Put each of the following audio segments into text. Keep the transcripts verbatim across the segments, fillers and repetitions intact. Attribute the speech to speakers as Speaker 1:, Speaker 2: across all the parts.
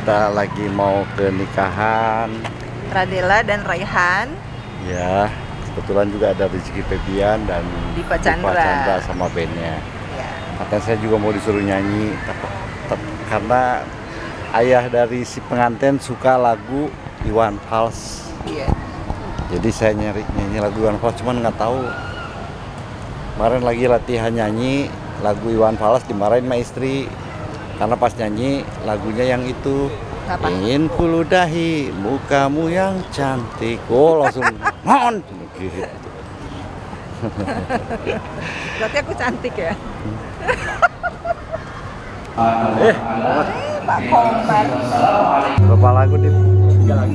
Speaker 1: kita lagi mau ke nikahan
Speaker 2: Radela dan Raihan.
Speaker 1: ya. Kebetulan juga ada Rizky Febian dan
Speaker 2: Diva Chandra,
Speaker 1: Chandra sama bandnya
Speaker 2: ya.
Speaker 1: Katanya saya juga mau disuruh nyanyi karena ayah dari si pengantin suka lagu Iwan Fals.
Speaker 2: Iya.
Speaker 1: Jadi saya nyari nyanyi lagu Iwan Fals, cuman nggak tahu. Kemarin lagi latihan nyanyi lagu Iwan Fals, dimarahin sama istri karena pas nyanyi lagunya yang itu.
Speaker 2: Apa?
Speaker 1: Ingin kuludahi mukamu yang cantik. Oh langsung non gitu.
Speaker 2: Berarti aku cantik ya?
Speaker 1: Eh,
Speaker 2: Pak Komar.
Speaker 1: berapa lagu nih?
Speaker 3: Tiga lagi.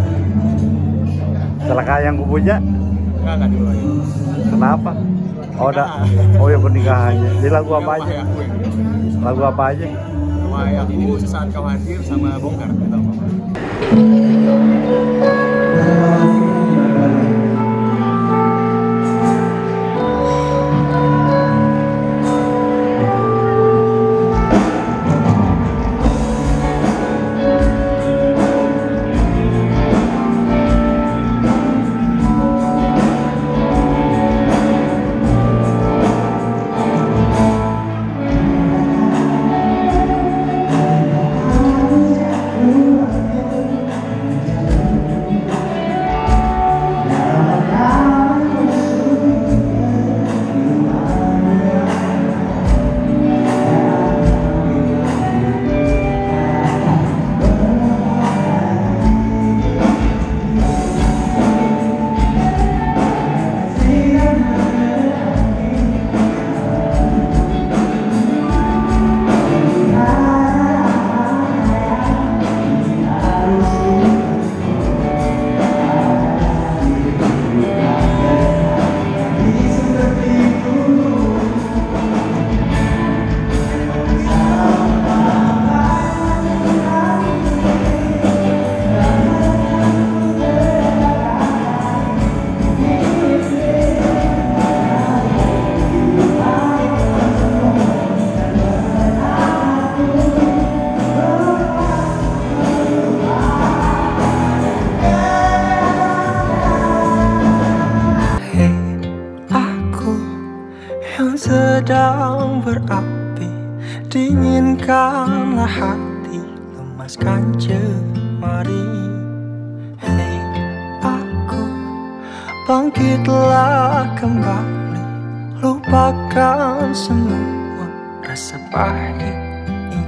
Speaker 1: Celaka yang kupunya?
Speaker 3: Enggak, enggak dulu lagi.
Speaker 1: Kenapa? Oh, udah. Oh ya pernikahannya. Jadi lagu apa aja?
Speaker 3: Wahai aku yang
Speaker 1: Lagu apa aja?
Speaker 3: Wahai aku, sesaat kau hadir sama bongkar. Gitu apa?
Speaker 4: Sedang berapi, dinginkanlah hati, lemaskan jemari. Hei aku, bangkitlah kembali, lupakan semua rasa pahit ini.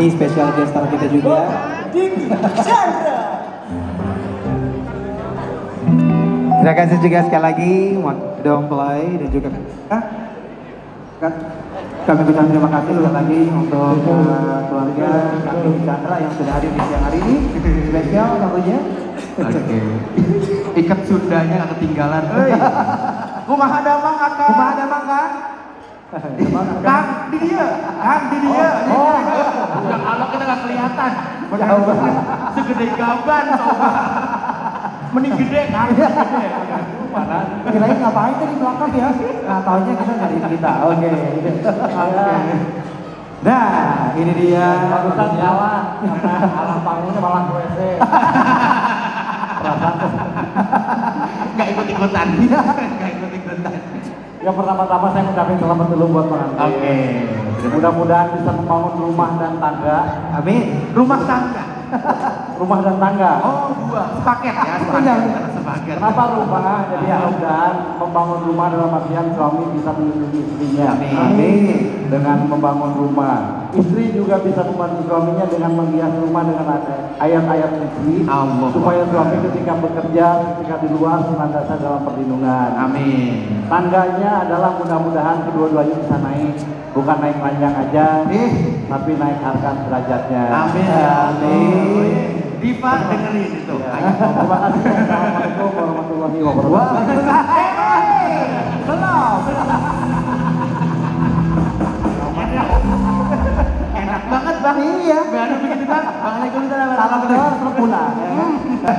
Speaker 5: Ini spesial guest star kita juga. Terima kasih juga sekali lagi Domplay dan juga ah, kami ucapkan terima kasih sekali lagi untuk uh, keluarga kami Chandra yang sudah hadir di siang hari ini. Spesial tentunya.
Speaker 6: Oke. Ikat Sundanya nggak ketinggalan.
Speaker 5: Kumaha damang akang. Kumaha damang kang. Kang di dia, kang di dia.
Speaker 6: Oh, udah kalau kita nggak kelihatan. Segede gaban coba. Mending gede kang.
Speaker 5: Kirain ngapain tadi di belakang ya? Nah, taunya kita nyari kita. Oke. Oke. Nah, ini dia.
Speaker 3: Bagusan jalan, karena alam panggungnya malah W C.
Speaker 6: Nggak ikut-ikutan. Nggak ikut-ikutan.
Speaker 3: Ya pertama-tama saya ngucapin selamat dulu buat pengantin.
Speaker 6: Oke.
Speaker 3: Mudah-mudahan bisa membangun rumah dan tangga.
Speaker 5: Amin.
Speaker 6: Rumah tangga.
Speaker 3: Rumah dan tangga.
Speaker 6: Oh, dua. Sepaket ya, sepaket. Sepaket.
Speaker 3: Kenapa rumah? Jadi ya mudah membangun rumah dalam artian suami bisa melindungi istrinya.
Speaker 5: Amin.
Speaker 3: Dengan membangun rumah. Istri juga bisa membantu suaminya dengan menghias rumah dengan ayat-ayat suci.
Speaker 6: Allah.
Speaker 3: Supaya suami ketika bekerja, ketika di luar senantiasa dalam perlindungan.
Speaker 6: Amin.
Speaker 3: Tangganya adalah mudah-mudahan kedua-duanya bisa naik. Bukan naik panjang aja,
Speaker 6: Eh.
Speaker 3: tapi naik harkat derajatnya.
Speaker 6: Amin.
Speaker 5: Amin.
Speaker 6: Diva dengerin itu.
Speaker 3: Terima kasih. Assalamualaikum warahmatullahi wabarakatuh.
Speaker 6: Belum. Enak banget bang.
Speaker 5: Iya.
Speaker 6: Baru begitu bang. Waalaikumsalam.
Speaker 5: Salam keluar terus pulang. Ya kan?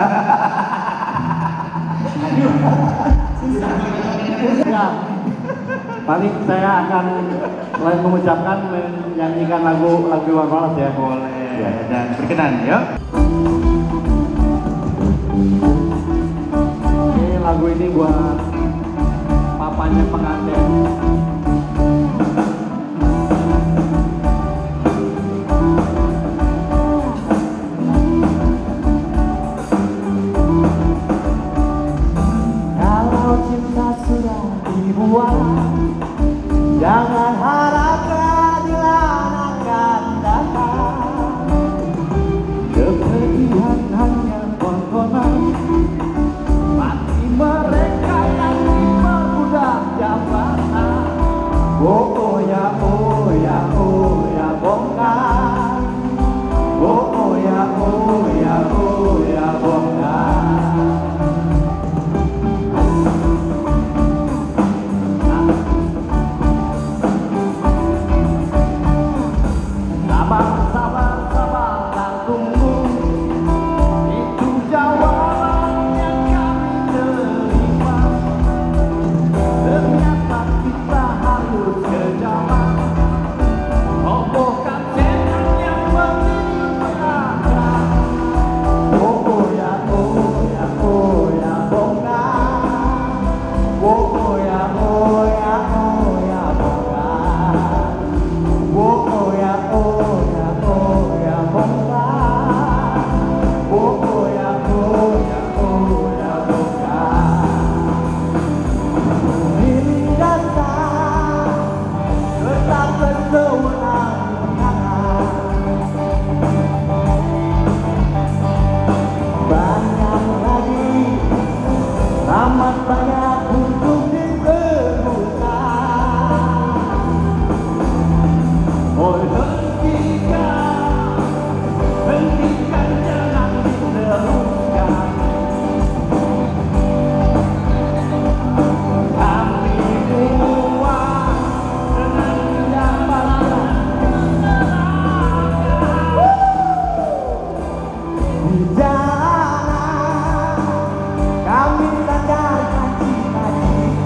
Speaker 3: Ya, paling saya akan selain mengucapkan menyanyikan lagu lagu Iwan Fals ya.
Speaker 6: Boleh. Dan berkenan ya.
Speaker 3: Ini lagu ini buat papanya pengantin.
Speaker 5: Kalau cinta sudah dibuat, jangan harap keadilan akan datang. Kepedihan hanya tontonan mati mereka yang diperbudak jabatan. Oh, oh ya, oh ya, oh ya bongkar. Oh, oh ya, oh ya, oh ya bongkar. Sabar, sabar, sabar dan tunggu. Itu jawaban yang kami terima. Ternyata kita harus ke jalan. Robohkan setan yang berdiri menatap. Oh, oh ya, oh ya, oh ya bongkar. Oh, oh ya, oh ya, oh ya bongkar. Oh, oh ya, oh ya, oh ya bongkar. Oh, oh ya, oh ya, oh ya bongkar. Ini dasar tetap berkewenangan. Banyak lagi tamat banyak untuk ditemukan. Oh, hentikan, hentikan, jangan diteruskan. Kami semua dengan mendapatkan di jalan kami sandarkan cita-cita.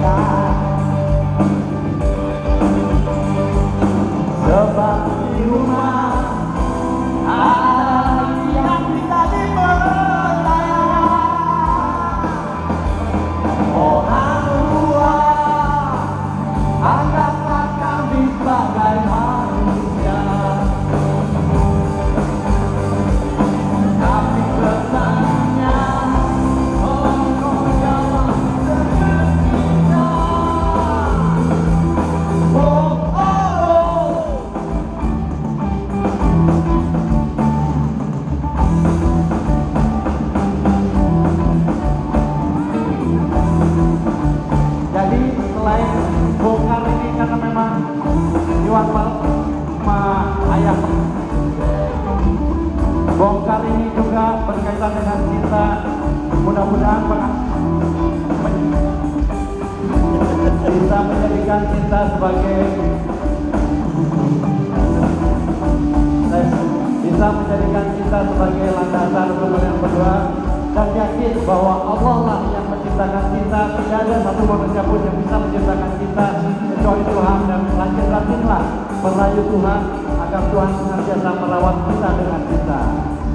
Speaker 3: cinta sebagai saya bisa menjadikan cinta sebagai landasan untuk kalian berdua dan yakin bahwa Allah lah yang menciptakan cinta. Tidak ada satu manusia pun yang bisa menciptakan cinta kecuali Tuhan, dan rajin-rajinlah merayu Tuhan agar Tuhan senantiasa merawat kita dengan cinta.